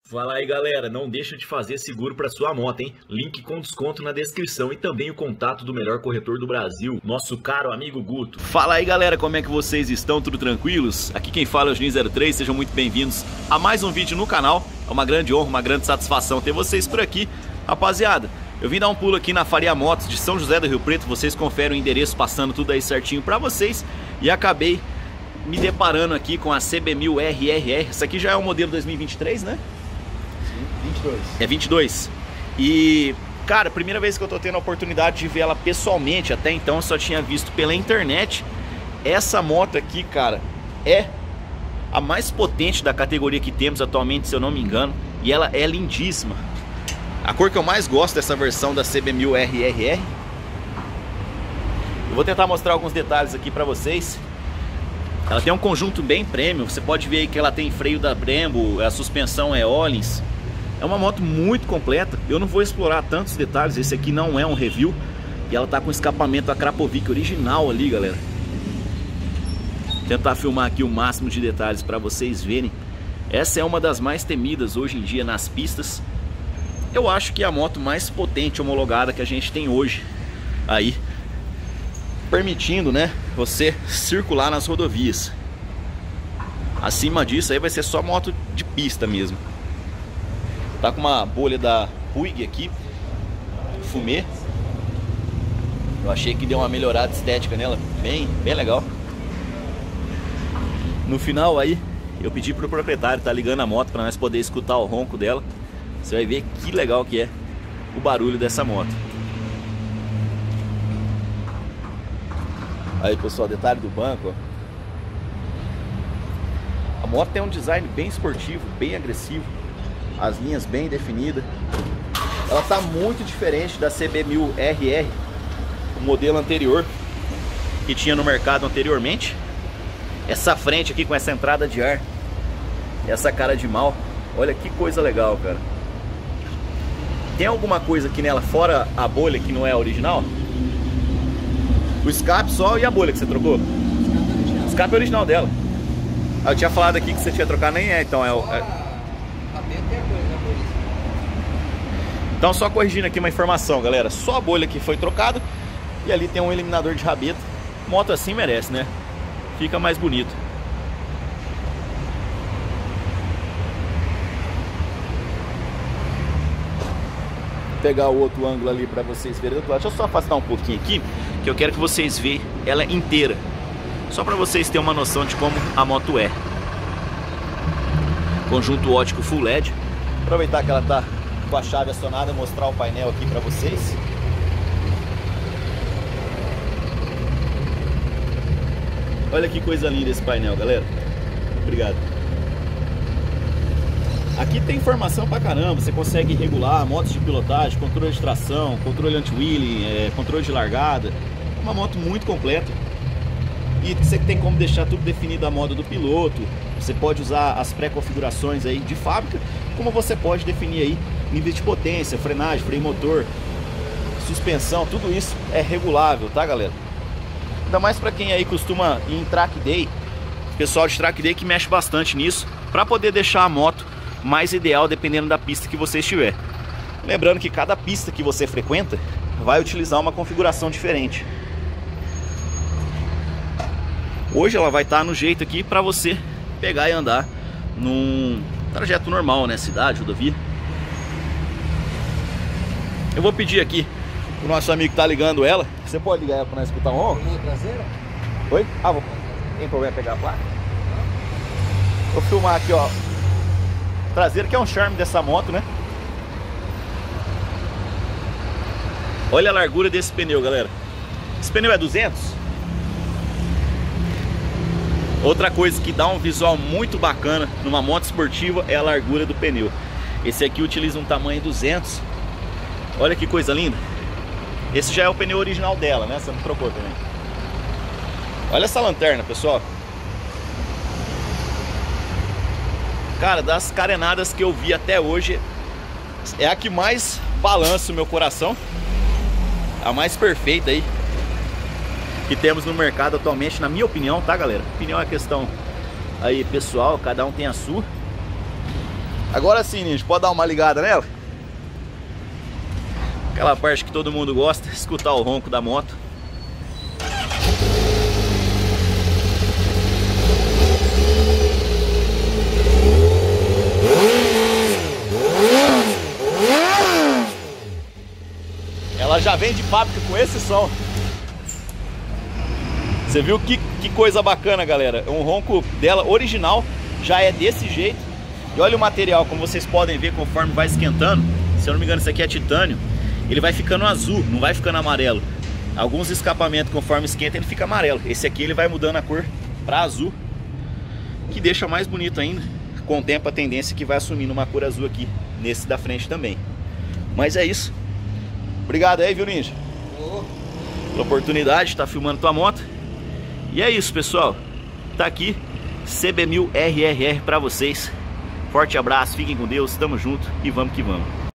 Fala aí galera, não deixa de fazer seguro para sua moto, hein? Link com desconto na descrição e também o contato do melhor corretor do Brasil, nosso caro amigo Guto. Fala aí galera, como é que vocês estão? Tudo tranquilos? Aqui quem fala é o Juninho03, sejam muito bem-vindos a mais um vídeo no canal. É uma grande honra, uma grande satisfação ter vocês por aqui. Rapaziada, eu vim dar um pulo aqui na Faria Motos de São José do Rio Preto, vocês conferem o endereço passando tudo aí certinho para vocês. E acabei me deparando aqui com a CB1000 RRR, essa aqui já é o modelo 2023, né? 22. É 22. E, cara, primeira vez que eu tô tendo a oportunidade de ver ela pessoalmente. Até então eu só tinha visto pela internet. Essa moto aqui, cara, é a mais potente da categoria que temos atualmente, se eu não me engano. E ela é lindíssima. A cor que eu mais gosto dessa versão da CB1000 RRR. Eu vou tentar mostrar alguns detalhes aqui pra vocês. Ela tem um conjunto bem premium. Você pode ver aí que ela tem freio da Brembo, a suspensão é Öhlins. É uma moto muito completa. Eu não vou explorar tantos detalhes, esse aqui não é um review. E ela tá com escapamento a Krapovic original ali, galera. Vou tentar filmar aqui o máximo de detalhes para vocês verem. Essa é uma das mais temidas hoje em dia nas pistas. Eu acho que é a moto mais potente homologada que a gente tem hoje aí, permitindo, né, você circular nas rodovias. Acima disso aí vai ser só moto de pista mesmo. Tá com uma bolha da Puig aqui, fumê. Eu achei que deu uma melhorada estética nela, bem legal. No final aí, eu pedi pro proprietário tá ligando a moto para nós poder escutar o ronco dela. Você vai ver que legal que é o barulho dessa moto. Aí pessoal, detalhe do banco, ó. A moto tem um design bem esportivo, bem agressivo. As linhas bem definidas. Ela tá muito diferente da CB1000 RR, o modelo anterior que tinha no mercado anteriormente. Essa frente aqui com essa entrada de ar, essa cara de mal, olha que coisa legal, cara. Tem alguma coisa aqui nela fora a bolha que não é a original? O escape só e a bolha que você trocou? O escape é original dela. Eu tinha falado aqui que você tinha trocado, nem é, então Então só corrigindo aqui uma informação, galera. Só a bolha que foi trocada. E ali tem um eliminador de rabeta. Moto assim merece, né? Fica mais bonito. Vou pegar o outro ângulo ali para vocês verem. Deixa eu só afastar um pouquinho aqui, que eu quero que vocês vejam ela inteira. Só para vocês terem uma noção de como a moto é. Conjunto ótico Full LED. Aproveitar que ela tá com a chave acionada, mostrar o painel aqui para vocês. Olha que coisa linda esse painel, galera. Obrigado. Aqui tem informação pra caramba. Você consegue regular modos de pilotagem, controle de tração, controle anti-wheeling, controle de largada. Uma moto muito completa. E você tem como deixar tudo definido a modo do piloto. Você pode usar as pré-configurações aí de fábrica, como você pode definir aí nível de potência, frenagem, freio motor, suspensão, tudo isso é regulável, tá galera? Ainda mais para quem aí costuma ir em track day, pessoal de track day que mexe bastante nisso, para poder deixar a moto mais ideal dependendo da pista que você estiver. Lembrando que cada pista que você frequenta vai utilizar uma configuração diferente. Hoje ela vai estar no jeito aqui para você pegar e andar num trajeto normal, né? Cidade, rodovia. Eu vou pedir aqui o nosso amigo que tá ligando ela. Você pode ligar ela para nós escutar um ronco? Traseira? Oi? Ah, vou. Tem problema pegar a placa? Vou filmar aqui, ó. Traseiro, que é um charme dessa moto, né? Olha a largura desse pneu, galera. Esse pneu é 200. Outra coisa que dá um visual muito bacana numa moto esportiva é a largura do pneu. Esse aqui utiliza um tamanho 200. Olha que coisa linda. Esse já é o pneu original dela, né? Você não trocou também. Olha essa lanterna, pessoal. Cara, das carenadas que eu vi até hoje, é a que mais balança o meu coração. A mais perfeita aí que temos no mercado atualmente, na minha opinião, tá galera? Opinião é questão aí pessoal, cada um tem a sua. Agora sim, Ninja, pode dar uma ligada nela? Aquela parte que todo mundo gosta, escutar o ronco da moto. Ela já vem de fábrica com esse som. Você viu que coisa bacana, galera? Um ronco dela original já é desse jeito. E olha o material, como vocês podem ver, conforme vai esquentando. Se eu não me engano, isso aqui é titânio. Ele vai ficando azul, não vai ficando amarelo. Alguns escapamentos, conforme esquenta, ele fica amarelo. Esse aqui ele vai mudando a cor para azul, que deixa mais bonito ainda. Com o tempo a tendência é que vai assumindo uma cor azul aqui, nesse da frente também. Mas é isso. Obrigado aí, viu, Ninja? Pela oportunidade de estar filmando tua moto. E é isso, pessoal. Tá aqui CB1000 RRR pra vocês. Forte abraço, fiquem com Deus, tamo junto e vamos que vamos.